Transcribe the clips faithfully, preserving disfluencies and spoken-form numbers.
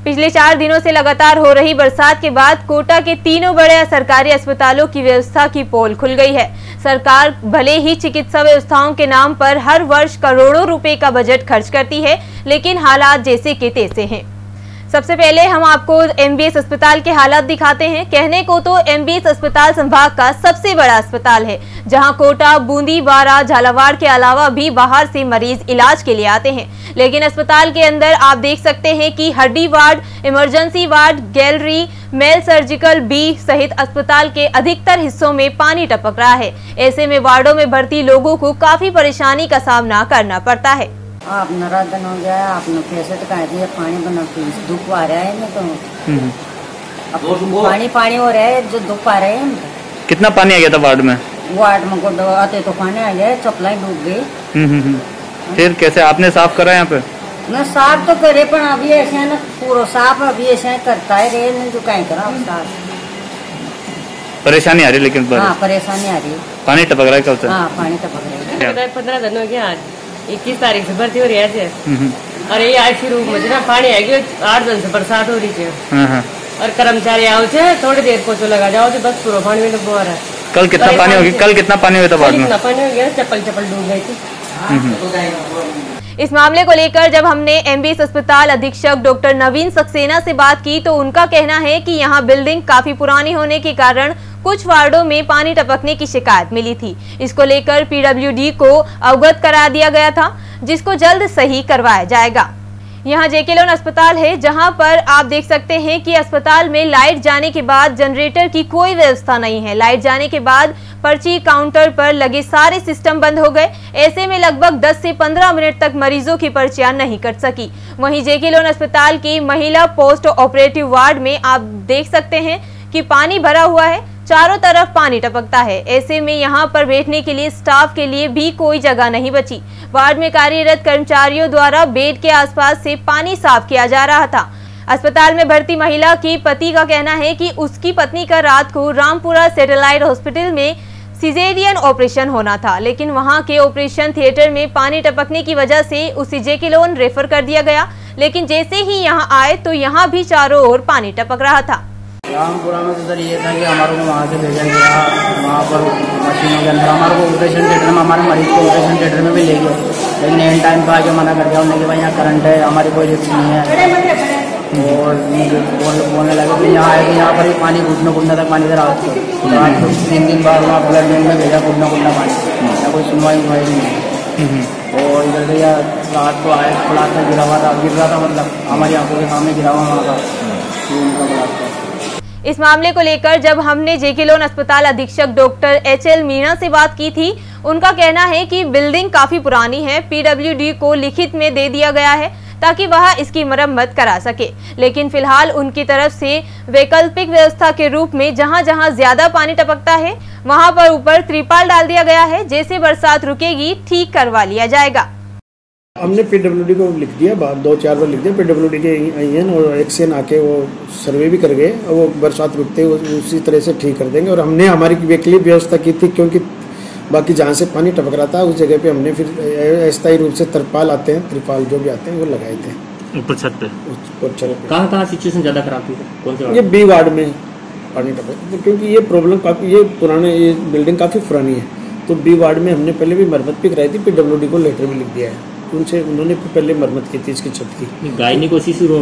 पिछले चार दिनों से लगातार हो रही बरसात के बाद कोटा के तीनों बड़े सरकारी अस्पतालों की व्यवस्था की पोल खुल गई है। सरकार भले ही चिकित्सा व्यवस्थाओं के नाम पर हर वर्ष करोड़ों रुपए का बजट खर्च करती है, लेकिन हालात जैसे के तैसे हैं। सबसे पहले हम आपको एमबीएस अस्पताल के हालात दिखाते हैं। कहने को तो एमबीएस अस्पताल संभाग का सबसे बड़ा अस्पताल है, जहां कोटा, बूंदी, बारा, झालावाड़ के अलावा भी बाहर से मरीज इलाज के लिए आते हैं। लेकिन अस्पताल के अंदर आप देख सकते हैं कि हड्डी ward, emergency ward, gallery, male surgical B सहित अस्पताल के अधिकतर हिस्सों में पानी टपक रहा है। ऐसे में वार्डों में भर्ती लोगों को काफी परेशानी का सामना करना पड़ता है। आप नराधन हो गया, आपने पैसे तो कहा दिया, पानी बना दुख आ रहा है ना, तो पानी पानी हो रहा है जो दुख आ रहे हैं। कितना पानी आ गया था वार्ड में? वार्ड में को आते तो पानी आ गया, चपलाई डूब गई। फिर कैसे आपने साफ करा यहाँ पे? ना साफ तो करे, पर अभी ऐसे है ना पूरा साफ अभी ऐसे करता है रे, नहीं जो कहीं करा साफ। परेशानी आ रही है लेकिन पर... हाँ परेशानी आ रही है। पानी टपक रहा है कब से? हाँ पानी टपक रहा है। पंद्रह दिन हो गया, आज इक्कीस तारीख से भर्ती हो रही है। और ये आज शुरू में पानी आ गया, आठ दिन से बरसात हो रही है और कर्मचारी आओ छे थोड़ी देर पोछो लगा जाओ, बस पूरा पानी में डूब रहा है। कल कितना पानी हो गया? कल कितना पानी हुआ था वार्ड में? पानी हो गया, चप्पल चप्पल डूब गई थी। इस मामले को लेकर जब हमने एमबीएस अस्पताल अधीक्षक डॉक्टर नवीन सक्सेना से बात की तो उनका कहना है कि यहां बिल्डिंग काफी पुरानी होने के कारण कुछ वार्डों में पानी टपकने की शिकायत मिली थी। इसको लेकर पीडब्ल्यूडी को अवगत करा दिया गया था, जिसको जल्द सही करवाया जाएगा। यहाँ जेके लोन अस्पताल है, जहां पर आप देख सकते हैं कि अस्पताल में लाइट जाने के बाद जनरेटर की कोई व्यवस्था नहीं है। लाइट जाने के बाद पर्ची काउंटर पर लगे सारे सिस्टम बंद हो गए। ऐसे में लगभग दस से पंद्रह मिनट तक मरीजों की पर्चियां नहीं कट सकी। वहीं जेके लोन अस्पताल की महिला पोस्ट ऑपरेटिव वार्ड में आप देख सकते हैं कि पानी भरा हुआ है, चारों तरफ पानी टपकता है। ऐसे में यहाँ पर बैठने के लिए स्टाफ के लिए भी कोई जगह नहीं बची। वार्ड में कार्यरत कर्मचारियों द्वारा बेड के आसपास से पानी साफ किया जा रहा था। अस्पताल में भर्ती महिला की पति का कहना है कि उसकी पत्नी का रात को रामपुरा सैटेलाइट हॉस्पिटल में सिजेरियन ऑपरेशन होना था, लेकिन वहां के ऑपरेशन थिएटर में पानी टपकने की वजह से उसे जेके लोन रेफर कर दिया गया। लेकिन जैसे ही यहां आए तो यहां भी चारों ओर पानी टपक रहा था। रामपुरा में तो सर ये था कि हमारे को वहाँ से भेजा गया, वहाँ पर मशीनों के अंदर हमारे को ऑपरेशन थिएटर में हमारे मरीज को ऑपरेशन थिएटर में भी ले गए। लेकिन एंड टाइम पर आके मना कर दिया उन्होंने कि भाई यहाँ करंट है, हमारी कोई रिस्क नहीं है। और बोलने लगे कि यहाँ आए कि यहाँ पर ही पानी घुटने घुटने तक पानी इधर रात को रात को तीन दिन बाद वहाँ ब्लड बैंक में भेजा घुटना घुटना पानी, या कोई सुनवाई उनवाई नहीं। और इधर से या रात को आए प्लाट में गिरा हुआ था, गिर रहा था, मतलब हमारी आंखों के सामने गिरा हुआ वहाँ का उनका प्लाट था। इस मामले को लेकर जब हमने जेके लोन अस्पताल अधीक्षक डॉक्टर एच एल मीणा से बात की थी, उनका कहना है कि बिल्डिंग काफी पुरानी है। पीडब्ल्यूडी को लिखित में दे दिया गया है ताकि वह इसकी मरम्मत करा सके, लेकिन फिलहाल उनकी तरफ से वैकल्पिक व्यवस्था के रूप में जहां जहां ज्यादा पानी टपकता है वहां पर ऊपर त्रिपाल डाल दिया गया है। जैसे बरसात रुकेगी ठीक करवा लिया जाएगा। हमने पीडब्ल्यूडी को लिख दिया, बार दो चार बार लिख दिया। पीडब्ल्यूडी के आई हैं और एक्शन आके वो सर्वे भी कर गए और वो बरसात रुकते उसी तरह से ठीक कर देंगे। और हमने हमारी वैकल्पिक व्यवस्था की थी, क्योंकि बाकी जहाँ से पानी टपक रहा था उस जगह पे हमने फिर अस्थायी रूप से तिरपाल आते हैं, त्रिपाल जो भी आते हैं वो लगाए थे ऊपर छत पे। ऊपर छत पे कहाँ कहाँ सिचुएशन ज़्यादा खराब थी? कौन से? ये बी वार्ड में पानी टपक, क्योंकि ये प्रॉब्लम काफ़ी, ये पुराने ये बिल्डिंग काफ़ी पुरानी है, तो बी वार्ड में हमने पहले भी मरम्मत भी कराई थी। पीडब्ल्यूडी को लेटर भी लिख दिया है, उनसे उन्होंने पहले मरम्मत की थी इसकी छत की। गायनी को शिशु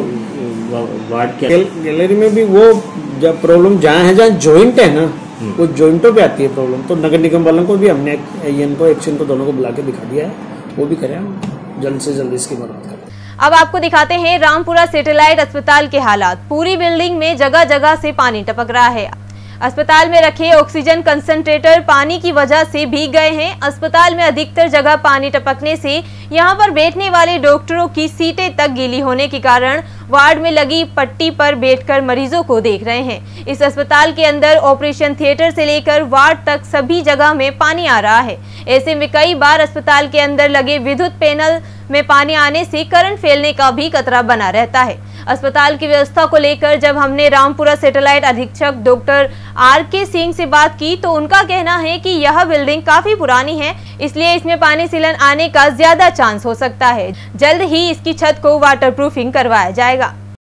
वार्ड के गैलरी में भी वो जब प्रॉब्लम जहाँ है, जहाँ जॉइंट है ना, वो जॉइंटों पे आती है प्रॉब्लम, तो नगर निगम वालों को भी हमने एन को एक्शन को दोनों को बुला के दिखा दिया है, वो भी करें हम जल्द से जल्द इसकी मरम्मत करें। अब आपको दिखाते हैं रामपुरा सैटेलाइट अस्पताल के हालात। पूरी बिल्डिंग में जगह जगह से पानी टपक रहा है। अस्पताल में रखे ऑक्सीजन कंसंट्रेटर पानी की वजह से भीग गए हैं। अस्पताल में अधिकतर जगह पानी टपकने से यहां पर बैठने वाले डॉक्टरों की सीटें तक गीली होने के कारण वार्ड में लगी पट्टी पर बैठकर मरीजों को देख रहे हैं। इस अस्पताल के अंदर ऑपरेशन थिएटर से लेकर वार्ड तक सभी जगह में पानी आ रहा है। ऐसे में कई बार अस्पताल के अंदर लगे विद्युत पैनल में पानी आने से करंट फैलने का भी खतरा बना रहता है। अस्पताल की व्यवस्था को लेकर जब हमने रामपुरा सैटेलाइट अधीक्षक डॉक्टर आर के सिंह से बात की तो उनका कहना है कि यह बिल्डिंग काफी पुरानी है, इसलिए इसमें पानी सीलन आने का ज्यादा चांस हो सकता है। जल्द ही इसकी छत को वाटरप्रूफिंग करवाया जाएगा।